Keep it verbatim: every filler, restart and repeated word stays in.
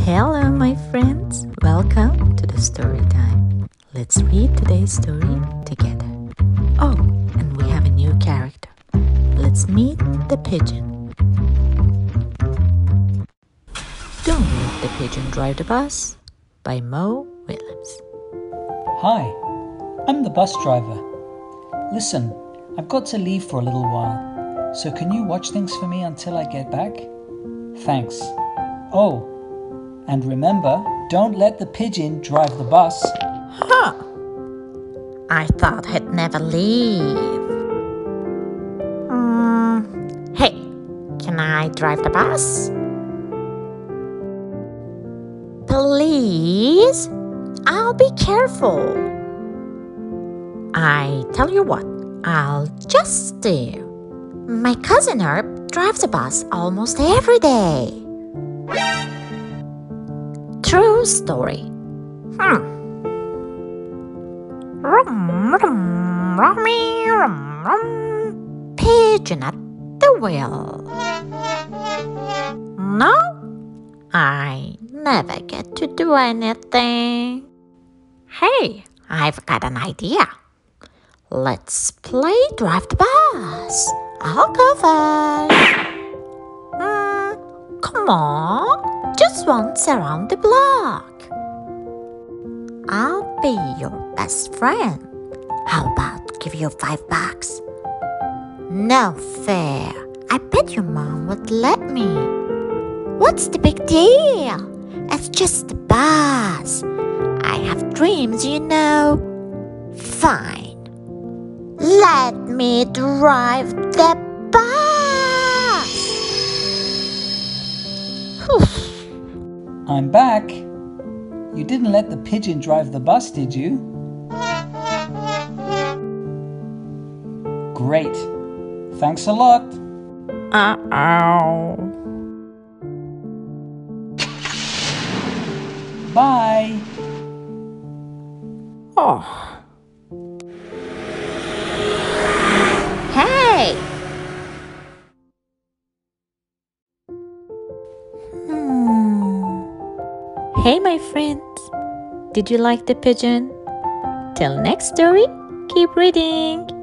Hello, my friends. Welcome to the story time. Let's read today's story together. Oh, and we have a new character. Let's meet the pigeon. Don't Let the Pigeon Drive the Bus by Mo Willems. Hi, I'm the bus driver. Listen, I've got to leave for a little while, so can you watch things for me until I get back? Thanks. Oh, and remember, don't let the pigeon drive the bus. Huh. I thought he'd never leave. Mm, hey, can I drive the bus? Please? I'll be careful. I tell you what, I'll just steer. My cousin Herb drives a bus almost every day. True story. Hmm. Rum, rum, rummy, rum, rum. Pigeon at the wheel. No, I never get to do anything. Hey, I've got an idea. Let's play Drive the Bus. I'll go first. Mm, come on, just once around the block. I'll be your best friend. How about give you five bucks? No fair. I bet your mom would let me. What's the big deal? It's just a bus. I have dreams, you know. Fine. Let me drive the bus. Whew. I'm back. You didn't let the pigeon drive the bus, did you? Great. Thanks a lot. Uh-oh. Bye. Oh. Hey! Hmm. Hey, my friends. Did you like the pigeon? Till next story, keep reading.